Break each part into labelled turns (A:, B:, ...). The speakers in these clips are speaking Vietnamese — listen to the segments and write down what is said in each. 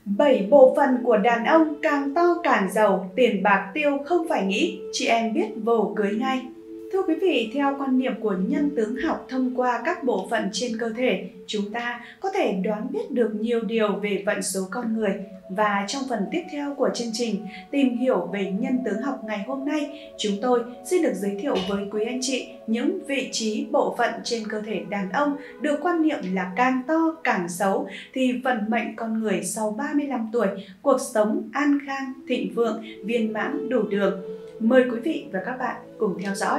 A: 7 bộ phận của đàn ông càng to càng giàu, tiền bạc tiêu không phải nghĩ, chị em biết vồ cưới ngay. Thưa quý vị, theo quan niệm của nhân tướng học, thông qua các bộ phận trên cơ thể, chúng ta có thể đoán biết được nhiều điều về vận số con người. Và trong phần tiếp theo của chương trình tìm hiểu về nhân tướng học ngày hôm nay, chúng tôi xin được giới thiệu với quý anh chị những vị trí bộ phận trên cơ thể đàn ông được quan niệm là càng to càng xấu thì vận mệnh con người sau 35 tuổi, cuộc sống an khang, thịnh vượng, viên mãn đủ đường. Mời quý vị và các bạn cùng theo dõi.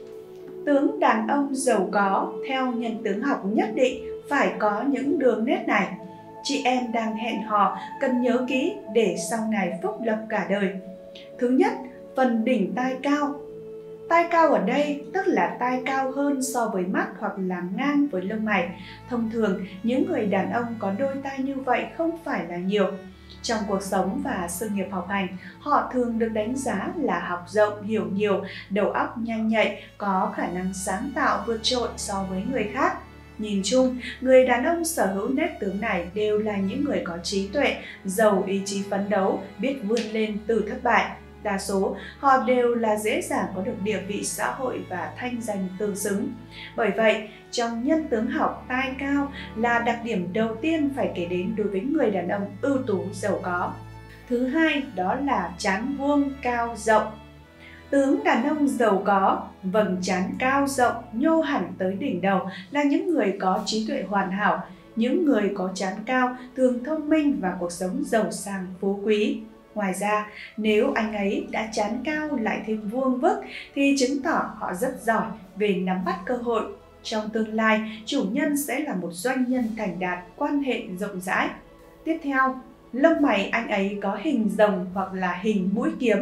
A: Tướng đàn ông giàu có theo nhân tướng học nhất định phải có những đường nét này. Chị em đang hẹn hò cần nhớ kỹ để sau này phúc lộc cả đời. Thứ nhất, phần đỉnh tai cao. Tai cao ở đây tức là tai cao hơn so với mắt hoặc là ngang với lông mày. Thông thường, những người đàn ông có đôi tai như vậy không phải là nhiều. Trong cuộc sống và sự nghiệp học hành, họ thường được đánh giá là học rộng, hiểu nhiều, đầu óc nhanh nhạy, có khả năng sáng tạo vượt trội so với người khác. Nhìn chung, người đàn ông sở hữu nét tướng này đều là những người có trí tuệ, giàu ý chí phấn đấu, biết vươn lên từ thất bại. Đa số, họ đều là dễ dàng có được địa vị xã hội và thanh danh tương xứng. Bởi vậy, trong nhân tướng học, tai cao là đặc điểm đầu tiên phải kể đến đối với người đàn ông ưu tú giàu có. Thứ hai, đó là trán vuông cao rộng. Tướng đàn ông giàu có, vầng trán cao rộng, nhô hẳn tới đỉnh đầu là những người có trí tuệ hoàn hảo. Những người có trán cao thường thông minh và cuộc sống giàu sang phú quý. Ngoài ra, nếu anh ấy đã trán cao lại thêm vuông vức thì chứng tỏ họ rất giỏi về nắm bắt cơ hội. Trong tương lai, chủ nhân sẽ là một doanh nhân thành đạt, quan hệ rộng rãi. Tiếp theo, lông mày anh ấy có hình rồng hoặc là hình mũi kiếm.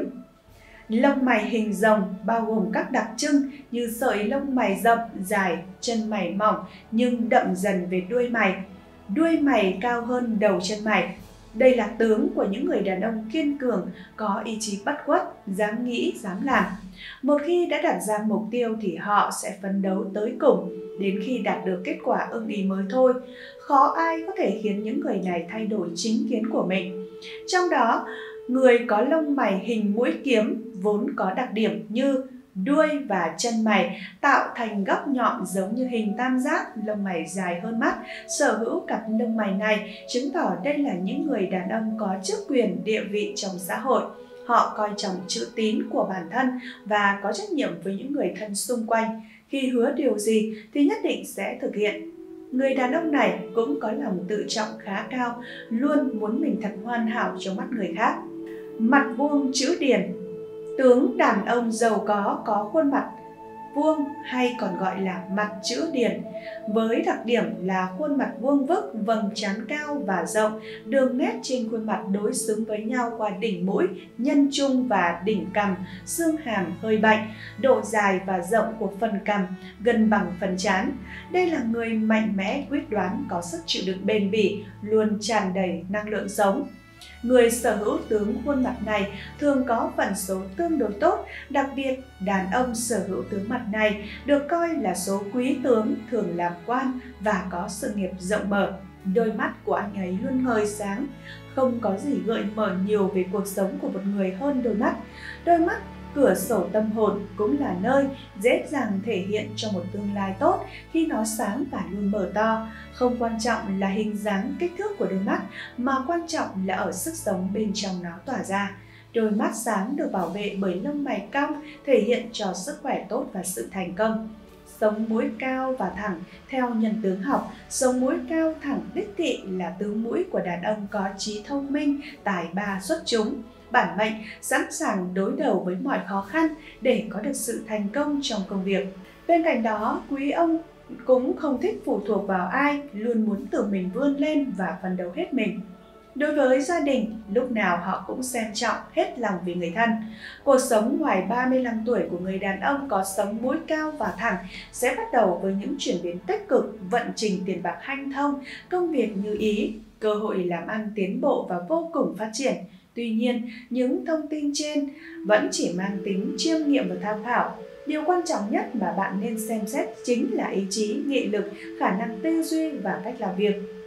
A: Lông mày hình rồng bao gồm các đặc trưng như sợi lông mày rậm, dài, chân mày mỏng nhưng đậm dần về đuôi mày. Đuôi mày cao hơn đầu chân mày. Đây là tướng của những người đàn ông kiên cường, có ý chí bất khuất, dám nghĩ, dám làm. Một khi đã đặt ra mục tiêu thì họ sẽ phấn đấu tới cùng, đến khi đạt được kết quả ưng ý mới thôi. Khó ai có thể khiến những người này thay đổi chính kiến của mình. Trong đó, người có lông mày hình mũi kiếm vốn có đặc điểm như đuôi và chân mày tạo thành góc nhọn giống như hình tam giác, lông mày dài hơn mắt. Sở hữu cặp lông mày này chứng tỏ đây là những người đàn ông có chức quyền địa vị trong xã hội. Họ coi trọng chữ tín của bản thân và có trách nhiệm với những người thân xung quanh. Khi hứa điều gì thì nhất định sẽ thực hiện. Người đàn ông này cũng có lòng tự trọng khá cao, luôn muốn mình thật hoàn hảo trong mắt người khác. Mặt vuông chữ điển. Tướng đàn ông giàu có khuôn mặt vuông hay còn gọi là mặt chữ điển, với đặc điểm là khuôn mặt vuông vức, vầng trán cao và rộng, đường nét trên khuôn mặt đối xứng với nhau qua đỉnh mũi, nhân trung và đỉnh cằm, xương hàm hơi bạnh, độ dài và rộng của phần cằm gần bằng phần trán. Đây là người mạnh mẽ, quyết đoán, có sức chịu đựng bền bỉ, luôn tràn đầy năng lượng sống. Người sở hữu tướng khuôn mặt này thường có vận số tương đối tốt, đặc biệt đàn ông sở hữu tướng mặt này được coi là số quý tướng, thường làm quan và có sự nghiệp rộng mở. Đôi mắt của anh ấy luôn ngời sáng, không có gì gợi mở nhiều về cuộc sống của một người hơn đôi mắt. Đôi mắt, cửa sổ tâm hồn, cũng là nơi dễ dàng thể hiện cho một tương lai tốt khi nó sáng và luôn mở to. Không quan trọng là hình dáng, kích thước của đôi mắt, mà quan trọng là ở sức sống bên trong nó tỏa ra. Đôi mắt sáng được bảo vệ bởi lông mày cong, thể hiện cho sức khỏe tốt và sự thành công. Sống mũi cao và thẳng. Theo nhân tướng học, sống mũi cao thẳng đích thị là tướng mũi của đàn ông có trí thông minh, tài ba xuất chúng, bản mệnh, sẵn sàng đối đầu với mọi khó khăn để có được sự thành công trong công việc. Bên cạnh đó, quý ông cũng không thích phụ thuộc vào ai, luôn muốn tự mình vươn lên và phấn đấu hết mình. Đối với gia đình, lúc nào họ cũng xem trọng, hết lòng vì người thân. Cuộc sống ngoài 35 tuổi của người đàn ông có sống mũi cao và thẳng sẽ bắt đầu với những chuyển biến tích cực, vận trình tiền bạc hanh thông, công việc như ý, cơ hội làm ăn tiến bộ và vô cùng phát triển. Tuy nhiên, những thông tin trên vẫn chỉ mang tính chiêm nghiệm và tham khảo. Điều quan trọng nhất mà bạn nên xem xét chính là ý chí, nghị lực, khả năng tư duy và cách làm việc.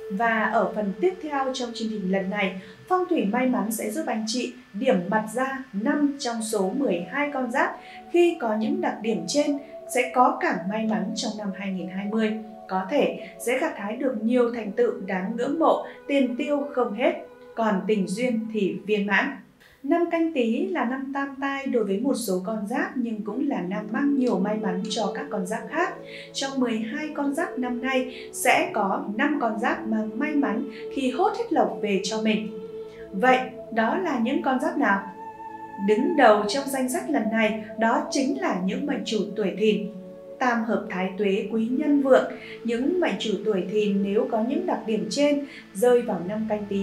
A: Và ở phần tiếp theo trong chương trình lần này, phong thủy may mắn sẽ giúp anh chị điểm mặt ra 5 trong số 12 con giáp khi có những đặc điểm trên sẽ có cả may mắn trong năm 2020. Có thể sẽ gặt hái được nhiều thành tựu đáng ngưỡng mộ, tiền tiêu không hết, còn tình duyên thì viên mãn. Năm Canh Tý là năm tam tai đối với một số con giáp nhưng cũng là năm mang nhiều may mắn cho các con giáp khác. Trong 12 con giáp năm nay sẽ có 5 con giáp mang may mắn khi hốt hết lộc về cho mình. Vậy đó là những con giáp nào? Đứng đầu trong danh sách lần này đó chính là những mệnh chủ tuổi Thìn. Tam hợp Thái Tuế Quý Nhân Vượng, những mệnh chủ tuổi Thìn nếu có những đặc điểm trên rơi vào năm Canh Tý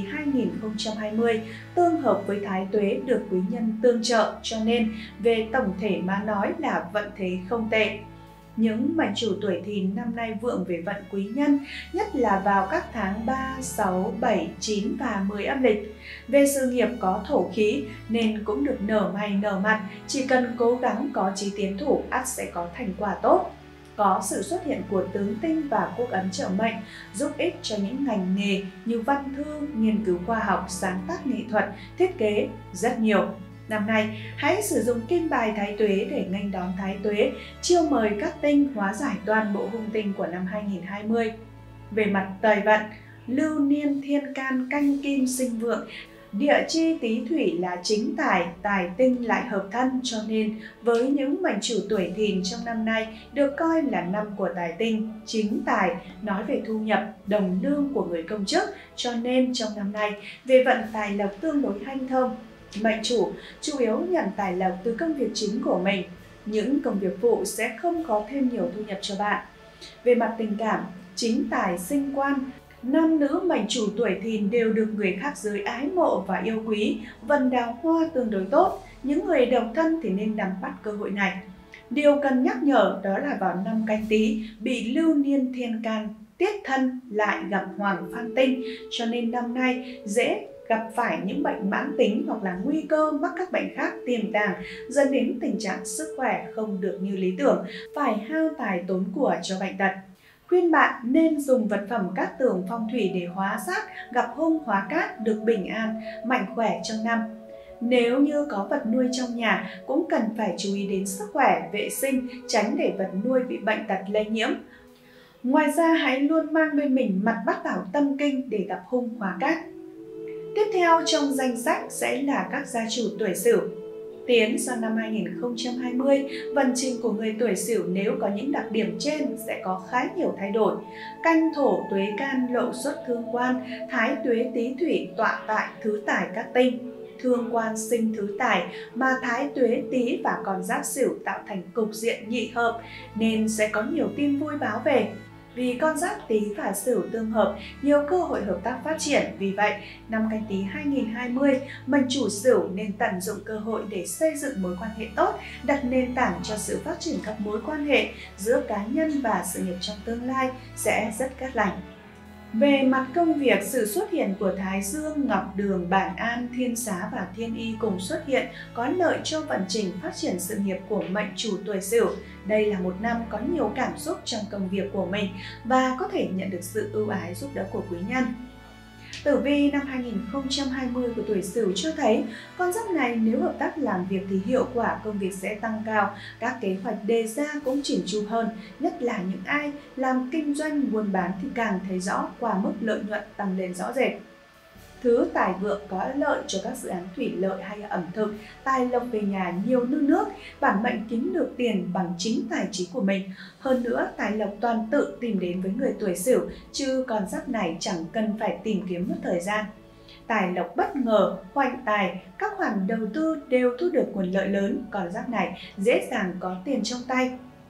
A: 2020 tương hợp với Thái Tuế được Quý Nhân tương trợ, cho nên về tổng thể mà nói là vận thế không tệ. Những mệnh chủ tuổi Thìn năm nay vượng về vận quý nhân, nhất là vào các tháng 3, 6, 7, 9 và 10 âm lịch. Về sự nghiệp có thổ khí nên cũng được nở mày nở mặt, chỉ cần cố gắng có chí tiến thủ ắt sẽ có thành quả tốt. Có sự xuất hiện của tướng tinh và quốc ấn trợ mệnh giúp ích cho những ngành nghề như văn thư, nghiên cứu khoa học, sáng tác nghệ thuật, thiết kế rất nhiều. Năm nay, hãy sử dụng kim bài Thái Tuế để nghênh đón Thái Tuế, chiêu mời các tinh hóa giải toàn bộ hung tinh của năm 2020. Về mặt tài vận, lưu niên thiên can canh kim sinh vượng, địa chi Tý Thủy là chính tài, tài tinh lại hợp thân, cho nên với những mệnh chủ tuổi Thìn trong năm nay được coi là năm của tài tinh, chính tài, nói về thu nhập, đồng lương của người công chức, cho nên trong năm nay về vận tài lộc tương đối hanh thông. Mệnh chủ yếu nhận tài lộc từ công việc chính của mình, những công việc phụ sẽ không có thêm nhiều thu nhập cho bạn. Về mặt tình cảm, chính tài sinh quan, nam nữ mệnh chủ tuổi Thìn đều được người khác giới ái mộ và yêu quý, vận đào hoa tương đối tốt, những người độc thân thì nên nắm bắt cơ hội này. Điều cần nhắc nhở đó là vào năm Canh Tý bị lưu niên thiên can tiết thân lại gặp hoàng phan tinh, cho nên năm nay dễ gặp phải những bệnh mãn tính hoặc là nguy cơ mắc các bệnh khác tiềm tàng, dẫn đến tình trạng sức khỏe không được như lý tưởng, phải hao tài tốn của cho bệnh tật. Khuyên bạn nên dùng vật phẩm cát tường phong thủy để hóa sát, gặp hung hóa cát, được bình an, mạnh khỏe trong năm. Nếu như có vật nuôi trong nhà cũng cần phải chú ý đến sức khỏe, vệ sinh, tránh để vật nuôi bị bệnh tật lây nhiễm. Ngoài ra hãy luôn mang bên mình mặt bát bảo tâm kinh để gặp hung hóa cát. Tiếp theo trong danh sách sẽ là các gia chủ tuổi Sửu. Tiến sang năm 2020, vận trình của người tuổi Sửu nếu có những đặc điểm trên sẽ có khá nhiều thay đổi. Canh thổ tuế can lộ xuất thương quan, thái tuế Tý Thủy tọa tại thứ tài các tinh. Thương quan sinh thứ tài mà thái tuế Tý và con giáp Sửu tạo thành cục diện nhị hợp nên sẽ có nhiều tin vui báo về. Vì con giáp Tý và Sửu tương hợp, nhiều cơ hội hợp tác phát triển. Vì vậy, năm Canh Tý 2020, mệnh chủ Sửu nên tận dụng cơ hội để xây dựng mối quan hệ tốt, đặt nền tảng cho sự phát triển các mối quan hệ giữa cá nhân và sự nghiệp trong tương lai sẽ rất cát lành. Về mặt công việc, sự xuất hiện của Thái Dương, Ngọc Đường, Bản An, Thiên Xá và Thiên Y cùng xuất hiện có lợi cho vận trình phát triển sự nghiệp của mệnh chủ tuổi Sửu. Đây là một năm có nhiều cảm xúc trong công việc của mình và có thể nhận được sự ưu ái giúp đỡ của quý nhân. Tử vi năm 2020 của tuổi Sửu cho thấy con giáp này nếu hợp tác làm việc thì hiệu quả công việc sẽ tăng cao, các kế hoạch đề ra cũng chỉn chu hơn, nhất là những ai làm kinh doanh buôn bán thì càng thấy rõ qua mức lợi nhuận tăng lên rõ rệt. Thứ tài vượng có lợi cho các dự án thủy lợi hay ẩm thực, tài lộc về nhà nhiều như nước, bản mệnh kiếm được tiền bằng chính tài trí của mình. Hơn nữa, tài lộc toàn tự tìm đến với người tuổi Sửu, chứ con giáp này chẳng cần phải tìm kiếm mất thời gian. Tài lộc bất ngờ, hoành tài, các khoản đầu tư đều thu được nguồn lợi lớn, con giáp này dễ dàng có tiền trong tay.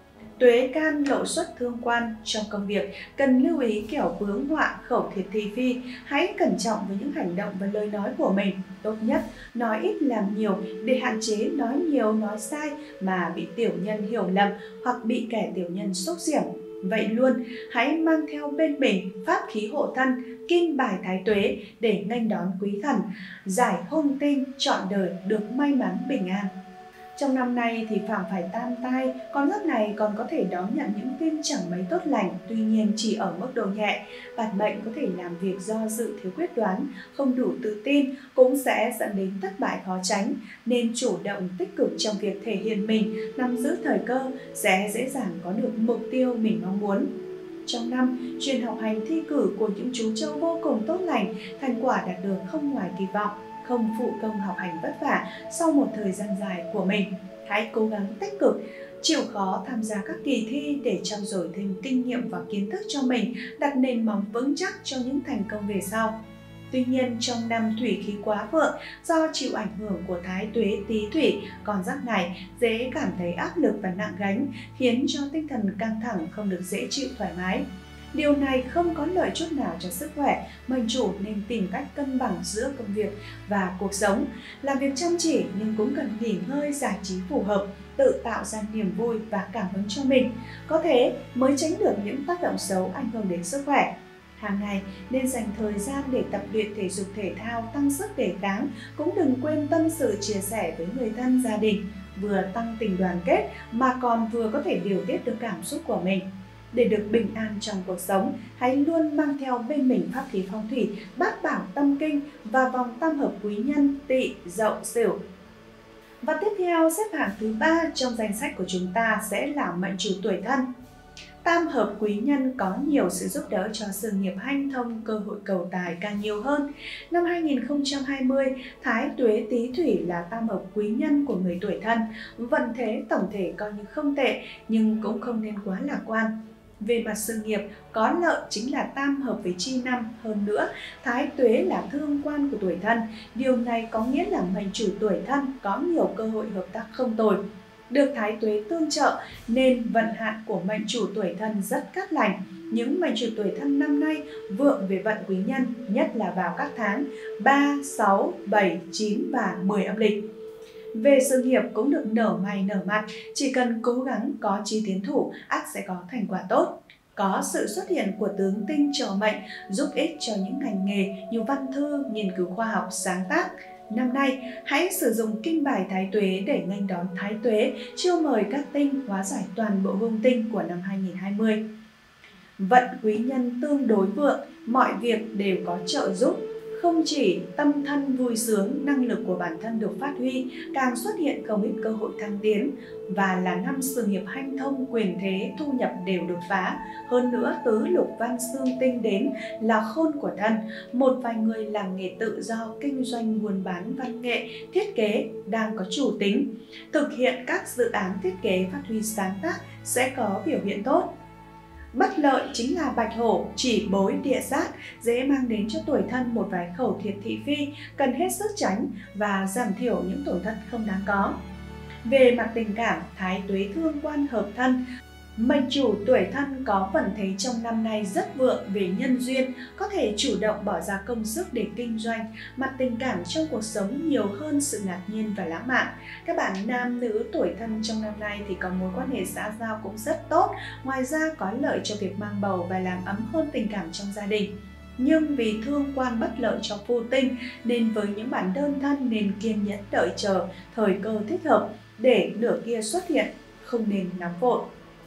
A: Tuế can lộ xuất thương quan, trong công việc cần lưu ý kẻo vướng họa khẩu thiệt thị phi, hãy cẩn trọng với những hành động và lời nói của mình. Tốt nhất nói ít làm nhiều để hạn chế nói nhiều nói sai mà bị tiểu nhân hiểu lầm hoặc bị kẻ tiểu nhân xúc xiểm. Vậy luôn hãy mang theo bên mình pháp khí hộ thân, kim bài Thái Tuế để nghênh đón quý thần, giải hung tinh, trọn đời được may mắn bình an. Trong năm nay thì phạm phải tam tai, con giáp này còn có thể đón nhận những tin chẳng mấy tốt lành, tuy nhiên chỉ ở mức độ nhẹ. Bản mệnh có thể làm việc do dự thiếu quyết đoán, không đủ tự tin, cũng sẽ dẫn đến thất bại khó tránh, nên chủ động tích cực trong việc thể hiện mình, nắm giữ thời cơ, sẽ dễ dàng có được mục tiêu mình mong muốn. Trong năm, chuyên học hành thi cử của những chú trâu vô cùng tốt lành, thành quả đạt được không ngoài kỳ vọng, không phụ công học hành vất vả sau một thời gian dài của mình. Hãy cố gắng tích cực, chịu khó tham gia các kỳ thi để trau dồi thêm kinh nghiệm và kiến thức cho mình, đặt nền móng vững chắc cho những thành công về sau. Tuy nhiên, trong năm thủy khí quá vượng, do chịu ảnh hưởng của thái tuế Tý Thủy, con giáp này dễ cảm thấy áp lực và nặng gánh, khiến cho tinh thần căng thẳng, không được dễ chịu thoải mái. Điều này không có lợi chút nào cho sức khỏe, mệnh chủ nên tìm cách cân bằng giữa công việc và cuộc sống. Làm việc chăm chỉ nhưng cũng cần nghỉ ngơi giải trí phù hợp, tự tạo ra niềm vui và cảm hứng cho mình. Có thế mới tránh được những tác động xấu ảnh hưởng đến sức khỏe. Hàng ngày nên dành thời gian để tập luyện thể dục thể thao, tăng sức đề kháng, cũng đừng quên tâm sự chia sẻ với người thân gia đình, vừa tăng tình đoàn kết mà còn vừa có thể điều tiết được cảm xúc của mình. Để được bình an trong cuộc sống, hãy luôn mang theo bên mình pháp khí phong thủy, bát bảo tâm kinh và vòng tam hợp quý nhân Tỵ, Dậu, Sửu. Và tiếp theo, xếp hạng thứ 3 trong danh sách của chúng ta sẽ là mệnh chủ tuổi Thân. Tam hợp quý nhân có nhiều sự giúp đỡ cho sự nghiệp hanh thông, cơ hội cầu tài càng nhiều hơn. Năm 2020, thái tuế Tý Thủy là tam hợp quý nhân của người tuổi Thân. Vận thế tổng thể coi như không tệ, nhưng cũng không nên quá lạc quan. Về mặt sự nghiệp, có lợi chính là tam hợp với chi năm, hơn nữa, thái tuế là thương quan của tuổi Thân. Điều này có nghĩa là mệnh chủ tuổi Thân có nhiều cơ hội hợp tác không tồi. Được thái tuế tương trợ nên vận hạn của mệnh chủ tuổi Thân rất cát lành. Những mệnh chủ tuổi Thân năm nay vượng về vận quý nhân, nhất là vào các tháng 3, 6, 7, 9 và 10 âm lịch. Về sự nghiệp cũng được nở mày nở mặt, chỉ cần cố gắng có chí tiến thủ, ắt sẽ có thành quả tốt. Có sự xuất hiện của tướng tinh trợ mệnh giúp ích cho những ngành nghề như văn thư, nghiên cứu khoa học, sáng tác. Năm nay, hãy sử dụng kinh bài thái tuế để nghênh đón thái tuế, chiêu mời các tinh hóa giải toàn bộ hung tinh của năm 2020. Vận quý nhân tương đối vượng, mọi việc đều có trợ giúp. Không chỉ tâm thân vui sướng, năng lực của bản thân được phát huy, càng xuất hiện không ít cơ hội thăng tiến. Và là năm sự nghiệp hanh thông, quyền thế, thu nhập đều đột phá. Hơn nữa, tứ lục văn xương tinh đến là khôn của thân. Một vài người làm nghề tự do, kinh doanh, buôn bán, văn nghệ, thiết kế đang có chủ tính. Thực hiện các dự án thiết kế, phát huy sáng tác sẽ có biểu hiện tốt. Bất lợi chính là bạch hổ, chỉ bối, địa sát, dễ mang đến cho tuổi Thân một vài khẩu thiệt thị phi, cần hết sức tránh và giảm thiểu những tổn thất không đáng có. Về mặt tình cảm, thái tuế thương quan hợp thân, mệnh chủ tuổi Thân có vận thế trong năm nay rất vượng về nhân duyên, có thể chủ động bỏ ra công sức để kinh doanh. Mặt tình cảm trong cuộc sống nhiều hơn sự ngạc nhiên và lãng mạn. Các bạn nam nữ tuổi Thân trong năm nay thì có mối quan hệ xã giao cũng rất tốt, ngoài ra có lợi cho việc mang bầu và làm ấm hơn tình cảm trong gia đình. Nhưng vì thương quan bất lợi cho phu tinh nên với những bạn đơn thân nên kiên nhẫn đợi chờ thời cơ thích hợp để nửa kia xuất hiện, không nên nóng vội.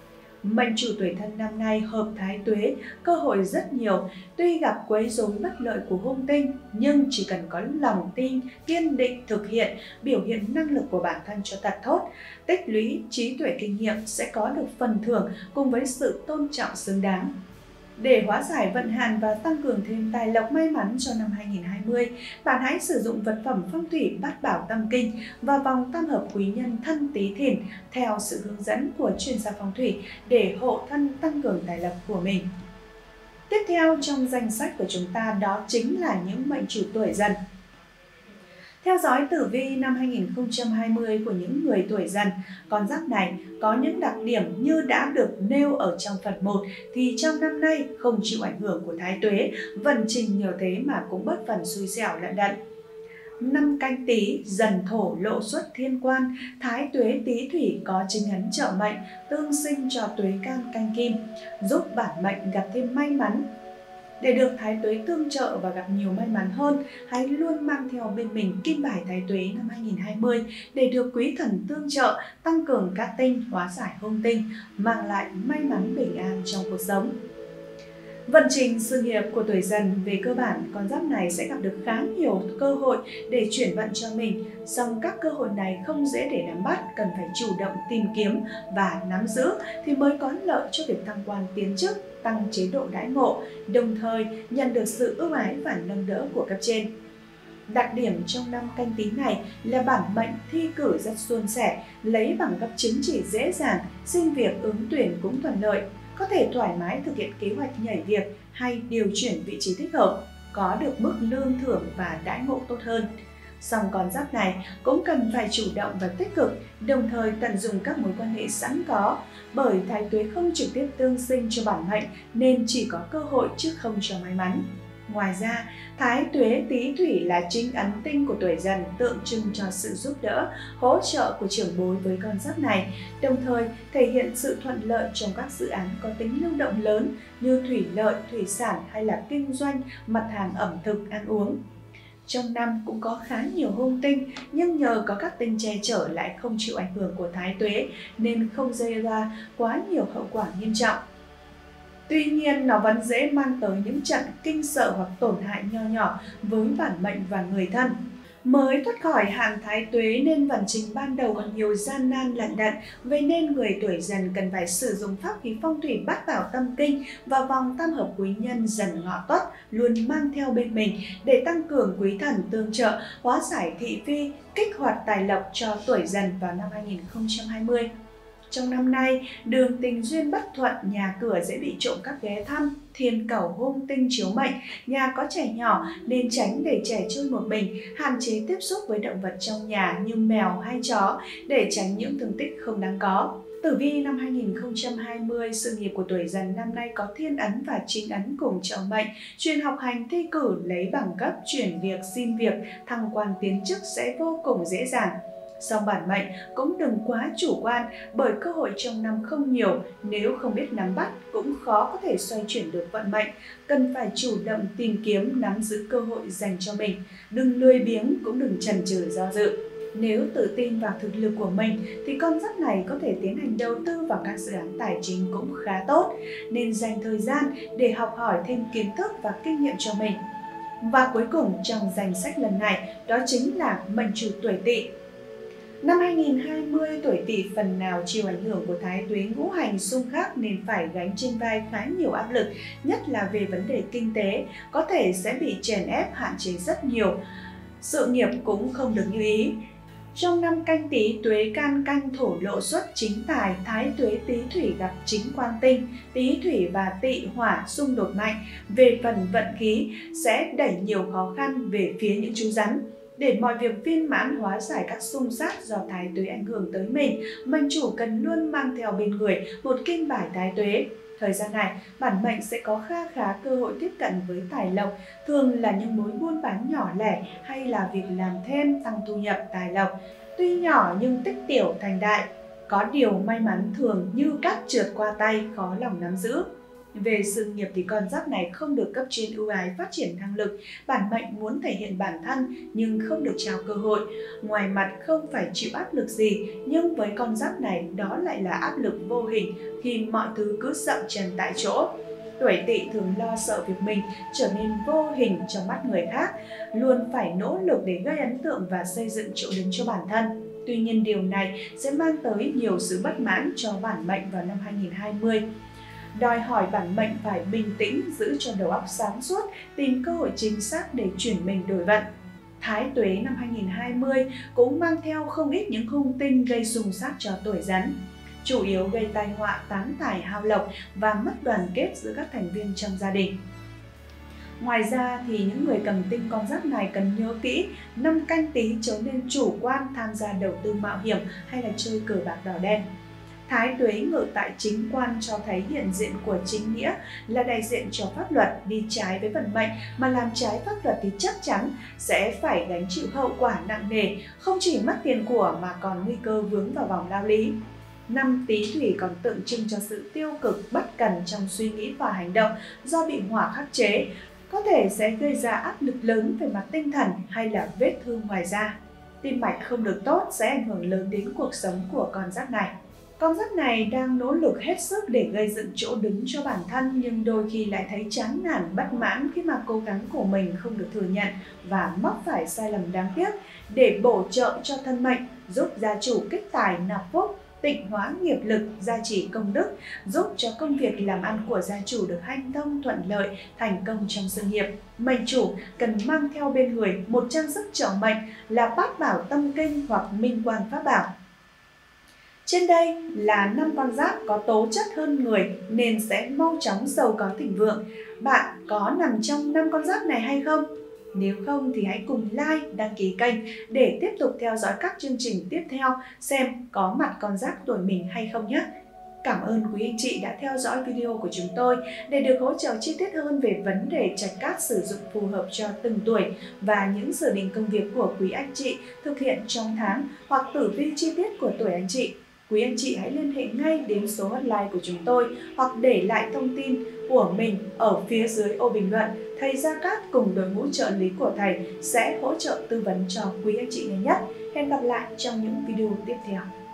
A: Mệnh chủ tuổi Thân năm nay hợp thái tuế, cơ hội rất nhiều, tuy gặp quấy rối bất lợi của hung tinh, nhưng chỉ cần có lòng tin, kiên định thực hiện, biểu hiện năng lực của bản thân cho thật tốt, tích lũy trí tuệ kinh nghiệm sẽ có được phần thưởng cùng với sự tôn trọng xứng đáng. Để hóa giải vận hạn và tăng cường thêm tài lộc may mắn cho năm 2020, bạn hãy sử dụng vật phẩm phong thủy bát bảo tâm kinh và vòng tam hợp quý nhân Thân Tý Thìn theo sự hướng dẫn của chuyên gia phong thủy để hộ thân tăng cường tài lộc của mình. Tiếp theo trong danh sách của chúng ta đó chính là những mệnh chủ tuổi Dần. Theo dõi tử vi năm 2020 của những người tuổi Dần, con giáp này có những đặc điểm như đã được nêu ở trong phần 1 thì trong năm nay không chịu ảnh hưởng của thái tuế, vận trình nhiều thế mà cũng bớt phần xui xẻo lận đận. Năm Canh Tý, Dần thổ lộ xuất thiên quan, thái tuế Tý Thủy có chính ấn trợ mệnh, tương sinh cho tuế can canh kim, giúp bản mệnh gặp thêm may mắn. Để được thái tuế tương trợ và gặp nhiều may mắn hơn, hãy luôn mang theo bên mình kim bài thái tuế năm 2020 để được quý thần tương trợ, tăng cường cát tinh, hóa giải hung tinh, mang lại may mắn bình an trong cuộc sống. Vận trình sự nghiệp của tuổi Dần về cơ bản, con giáp này sẽ gặp được khá nhiều cơ hội để chuyển vận cho mình. Song các cơ hội này không dễ để nắm bắt, cần phải chủ động tìm kiếm và nắm giữ thì mới có lợi cho việc thăng quan tiến chức, tăng chế độ đãi ngộ, đồng thời nhận được sự ưu ái và nâng đỡ của cấp trên. Đặc điểm trong năm Canh Tý này là bản mệnh thi cử rất suôn sẻ, lấy bằng cấp chứng chỉ dễ dàng, xin việc ứng tuyển cũng thuận lợi, có thể thoải mái thực hiện kế hoạch nhảy việc hay điều chuyển vị trí thích hợp, có được mức lương thưởng và đãi ngộ tốt hơn. Song con giáp này cũng cần phải chủ động và tích cực, đồng thời tận dụng các mối quan hệ sẵn có, bởi thái tuế không trực tiếp tương sinh cho bản mệnh nên chỉ có cơ hội chứ không cho may mắn. Ngoài ra, thái tuế Tý Thủy là chính ấn tinh của tuổi Dần, tượng trưng cho sự giúp đỡ, hỗ trợ của trưởng bối với con giáp này, đồng thời thể hiện sự thuận lợi trong các dự án có tính lưu động lớn như thủy lợi, thủy sản hay là kinh doanh, mặt hàng ẩm thực, ăn uống. Trong năm cũng có khá nhiều hung tinh, nhưng nhờ có các tinh che chở lại không chịu ảnh hưởng của thái tuế nên không gây ra quá nhiều hậu quả nghiêm trọng. Tuy nhiên, nó vẫn dễ mang tới những trận kinh sợ hoặc tổn hại nho nhỏ với bản mệnh và người thân. Mới thoát khỏi hạn thái tuế nên vận trình ban đầu còn nhiều gian nan lận đận, vậy nên người tuổi Dần cần phải sử dụng pháp khí phong thủy Bát Bảo Tâm Kinh và vòng tam hợp quý nhân Dần Ngọ Tuất luôn mang theo bên mình để tăng cường quý thần tương trợ, hóa giải thị phi, kích hoạt tài lộc cho tuổi Dần vào năm 2020. Trong năm nay, đường tình duyên bất thuận, nhà cửa dễ bị trộm cắp ghé thăm, thiên cẩu hung tinh chiếu mệnh, nhà có trẻ nhỏ nên tránh để trẻ chơi một mình, hạn chế tiếp xúc với động vật trong nhà như mèo hay chó để tránh những thương tích không đáng có. Tử vi năm 2020, sự nghiệp của tuổi Dần năm nay có thiên ấn và chính ấn cùng trợ mệnh, chuyện học hành thi cử, lấy bằng cấp, chuyển việc, xin việc, thăng quan tiến chức sẽ vô cùng dễ dàng. Song bản mệnh cũng đừng quá chủ quan bởi cơ hội trong năm không nhiều, nếu không biết nắm bắt cũng khó có thể xoay chuyển được vận mệnh, cần phải chủ động tìm kiếm nắm giữ cơ hội dành cho mình, đừng lười biếng cũng đừng chần chừ do dự. Nếu tự tin vào thực lực của mình thì con giáp này có thể tiến hành đầu tư vào các dự án tài chính cũng khá tốt, nên dành thời gian để học hỏi thêm kiến thức và kinh nghiệm cho mình. Và cuối cùng trong danh sách lần này đó chính là mệnh chủ tuổi Tỵ. Năm 2020, tuổi Tỵ phần nào chịu ảnh hưởng của thái tuế ngũ hành xung khắc nên phải gánh trên vai khá nhiều áp lực, nhất là về vấn đề kinh tế, có thể sẽ bị chèn ép, hạn chế rất nhiều. Sự nghiệp cũng không được như ý. Trong năm Canh Tý, tuế can canh thổ lộ xuất chính tài, thái tuế Tý Thủy gặp chính quan tinh, Tý Thủy và Tỵ hỏa xung đột mạnh. Về phần vận khí sẽ đẩy nhiều khó khăn về phía những chú rắn. Để mọi việc viên mãn, hóa giải các xung sát do thái tuế ảnh hưởng tới mình, mệnh chủ cần luôn mang theo bên người một kim bài thái tuế. Thời gian này, bản mệnh sẽ có kha khá cơ hội tiếp cận với tài lộc, thường là những mối buôn bán nhỏ lẻ hay là việc làm thêm tăng thu nhập tài lộc. Tuy nhỏ nhưng tích tiểu thành đại, có điều may mắn thường như cát trượt qua tay, khó lòng nắm giữ. Về sự nghiệp thì con giáp này không được cấp trên ưu ái phát triển năng lực, bản mệnh muốn thể hiện bản thân nhưng không được trao cơ hội. Ngoài mặt không phải chịu áp lực gì, nhưng với con giáp này đó lại là áp lực vô hình khi mọi thứ cứ dậm chân tại chỗ. Tuổi Tỵ thường lo sợ việc mình trở nên vô hình trong mắt người khác, luôn phải nỗ lực để gây ấn tượng và xây dựng chỗ đứng cho bản thân. Tuy nhiên điều này sẽ mang tới nhiều sự bất mãn cho bản mệnh vào năm 2020. Đòi hỏi bản mệnh phải bình tĩnh, giữ cho đầu óc sáng suốt, tìm cơ hội chính xác để chuyển mình đổi vận. Thái tuế năm 2020 cũng mang theo không ít những hung tinh gây xung sát cho tuổi Rắn, chủ yếu gây tai họa, tán tài, hao lộc và mất đoàn kết giữa các thành viên trong gia đình. Ngoài ra thì những người cầm tinh con giáp này cần nhớ kỹ, năm Canh Tý trở nên chủ quan tham gia đầu tư mạo hiểm hay là chơi cờ bạc đỏ đen. Thái tuế ngự tại chính quan cho thấy hiện diện của chính nghĩa, là đại diện cho pháp luật, đi trái với vận mệnh mà làm trái pháp luật thì chắc chắn sẽ phải gánh chịu hậu quả nặng nề, không chỉ mất tiền của mà còn nguy cơ vướng vào vòng lao lý. Năm Tý Thủy còn tượng trưng cho sự tiêu cực, bất cẩn trong suy nghĩ và hành động do bị hỏa khắc chế, có thể sẽ gây ra áp lực lớn về mặt tinh thần hay là vết thương ngoài da. Tim mạch không được tốt sẽ ảnh hưởng lớn đến cuộc sống của con giáp này. Con giáp này đang nỗ lực hết sức để gây dựng chỗ đứng cho bản thân, nhưng đôi khi lại thấy chán nản, bất mãn khi mà cố gắng của mình không được thừa nhận và mắc phải sai lầm đáng tiếc. Để bổ trợ cho thân mệnh, giúp gia chủ kích tài nạp phúc, tịnh hóa nghiệp lực, gia trì công đức, giúp cho công việc làm ăn của gia chủ được hanh thông thuận lợi, thành công trong sự nghiệp. Mệnh chủ cần mang theo bên người một trang sức trợ mệnh là bát bảo tâm kinh hoặc minh quan pháp bảo. Trên đây là 5 con giáp có tố chất hơn người nên sẽ mau chóng giàu có thịnh vượng. Bạn có nằm trong 5 con giáp này hay không? Nếu không thì hãy cùng like, đăng ký kênh để tiếp tục theo dõi các chương trình tiếp theo xem có mặt con giáp tuổi mình hay không nhé. Cảm ơn quý anh chị đã theo dõi video của chúng tôi. Để được hỗ trợ chi tiết hơn về vấn đề trạch cát sử dụng phù hợp cho từng tuổi và những dự định công việc của quý anh chị thực hiện trong tháng hoặc tử vi chi tiết của tuổi anh chị, quý anh chị hãy liên hệ ngay đến số hotline của chúng tôi hoặc để lại thông tin của mình ở phía dưới ô bình luận. Thầy Gia Cát cùng đội ngũ trợ lý của thầy sẽ hỗ trợ tư vấn cho quý anh chị nhanh nhất. Hẹn gặp lại trong những video tiếp theo.